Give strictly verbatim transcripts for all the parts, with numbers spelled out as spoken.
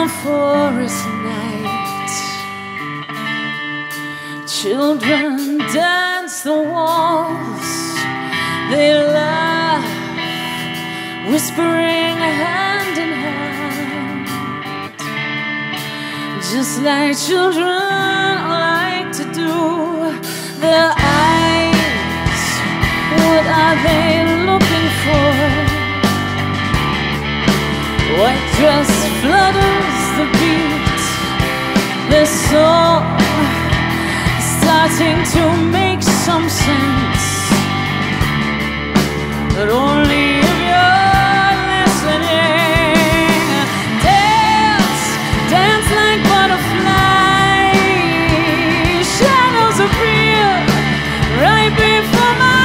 a forest night, children dance the waltz. They laugh, whispering hand in hand, just like children like to do. Their eyes, what are they looking for? White dress flutters the beat, their song starting to make some sense, but only if you're listening. Dance, dance like butterflies. Shadows appear right before my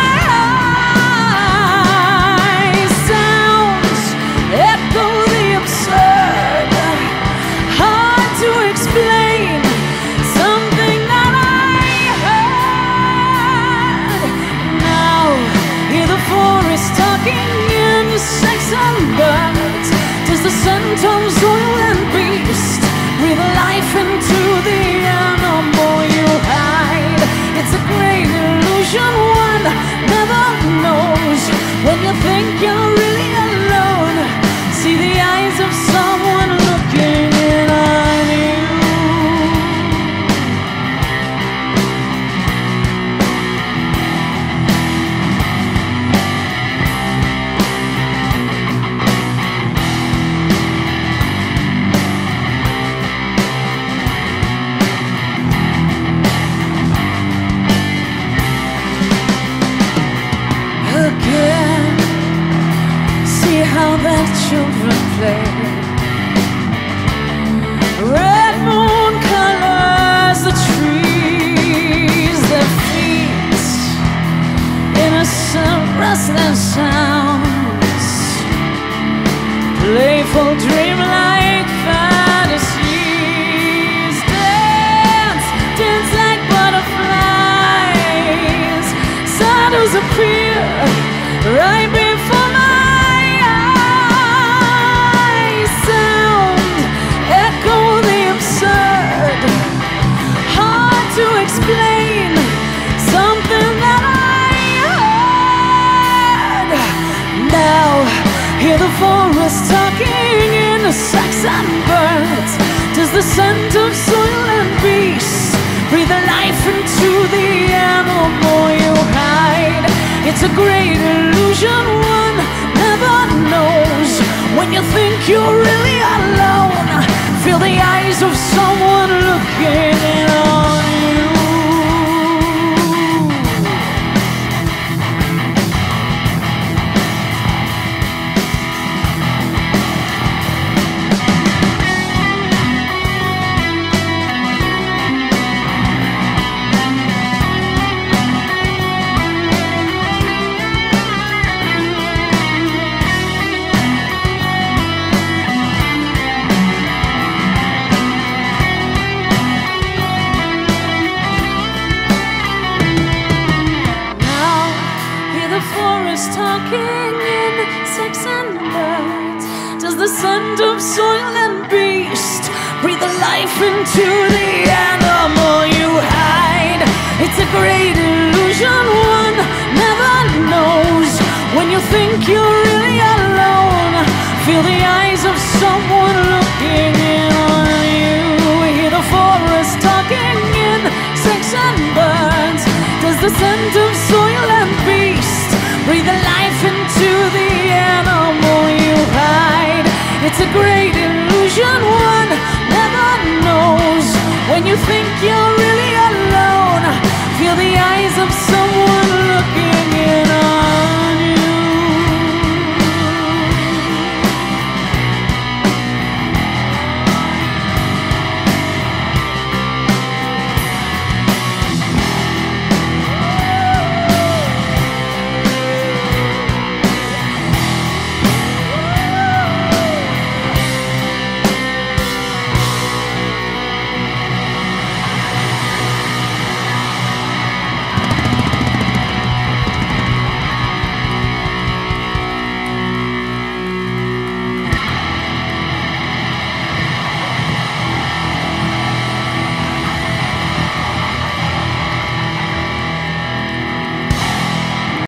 eyes. Sounds echo the absurd, hard to explain. Something that I heard. Now hear the forest talking in sex and birds. Does the scent of soil and beast breathe life into the animal you hide? It's a great illusion one never knows. When you think you're really alone, see the eyes of someone looking in on you. Again, see how the children play. Red moon colors the trees, their feet, innocent restless sounds, playful dreamlike fantasies. Dance, dance like butterflies. Shadows appear right before my eyes. Sound echo the absurd, hard to explain. Something that I heard. Now hear the forest talking in sex and birds. Does the scent of soil and beast breathe life into the animal you hide? It's a great illusion one never knows. When you think you're really alone, feel the eyes of someone looking in on you. Talking in sex and birds. Does the scent of soil and beast breathe life into the animal you hide? It's a great illusion one never knows. When you think you're really alone, feel the eyes of someone looking in on you. Hear the forest talking in sex and birds. Does the scent of soil and beast breathe life into the animal you hide? It's a great illusion one never knows. When you think you're